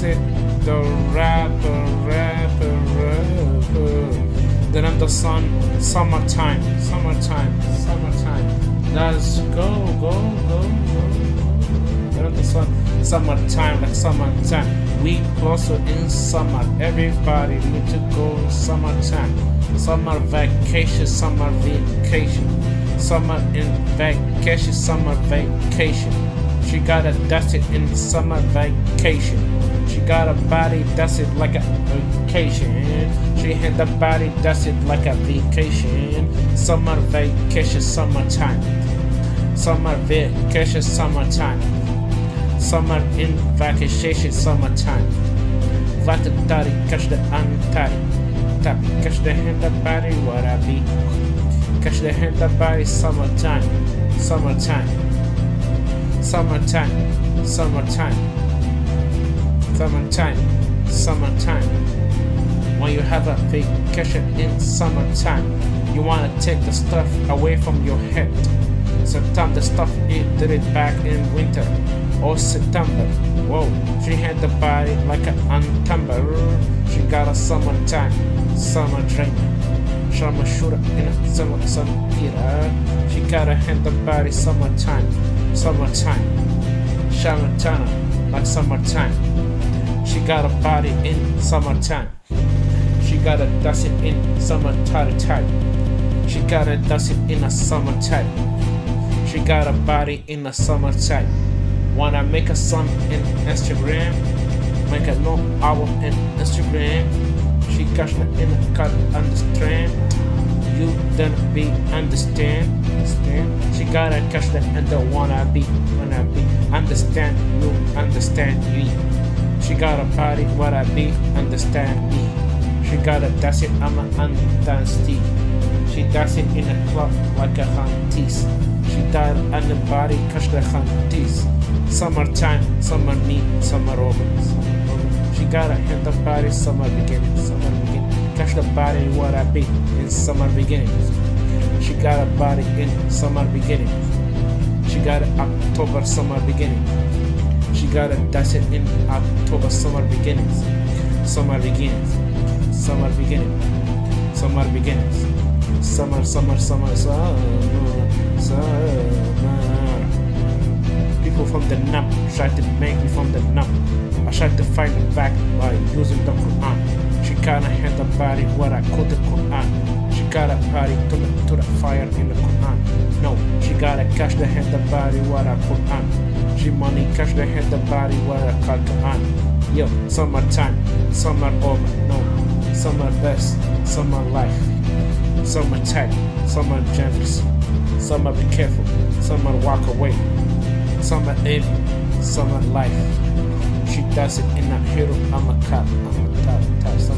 it, the rapper. Then I'm the sun, summertime. Let's go. Then I'm the sun, summertime, like summertime. We closer in summer. Everybody need to go in summertime. Summer vacation. Summer in vacation. Summer vacation. She got a dust it in summer vacation. She got a body dust it like a vacation. She had the body dust it like a vacation. Summer vacation, summertime. Summer vacation, summertime. Summer in vacation, summertime. Vata tari, catch the antari. Tapi, catch the hand the body, what I be. Catch the hand the body, summertime. Summertime. When you have a vacation in summertime, you wanna take the stuff away from your head. Sometimes the stuff you did it back in winter or September. Whoa, she had the body like an untumber. She got a summertime, summer dreamer. Summer shooter in a summer heater. She got a hand the body summertime. Shamatana, like summertime. She got a body in summertime. She got a dust it in summer type. She got a dust it in a summer type. She got a body in a summer type. Wanna make a song in Instagram? Make a no album in Instagram. She got it in a cut understand. You don't be understand. She gotta catch the and the wanna be. Understand you, understand me. She got a body, what I be, understand me. She gotta dance it, I'm a undusty. She dance it in a club like a hunties. She died on the body, catch the hunties. Summertime, summer me, summer over. She gotta hit the body, summer beginning. Catch the body, what I be, in summer beginnings. She got a body in summer beginnings. She got an October summer beginning. She got a dance it in October summer beginnings. Summer beginnings. Summer People from the numb tried to make me from the numb. I tried to fight it back by using the Quran. She kinda had the body what I call the Quran. She got a body to the fire in the Quran. No, she gotta catch the head the body what I Quran. She money catch the head the body what I call Quran. Yo, summertime, summer over, no, summer best, summer life, summer tight, summer generous, summer be careful, summer walk away, summer envy, summer life. She does it in a hero, I'm a cop,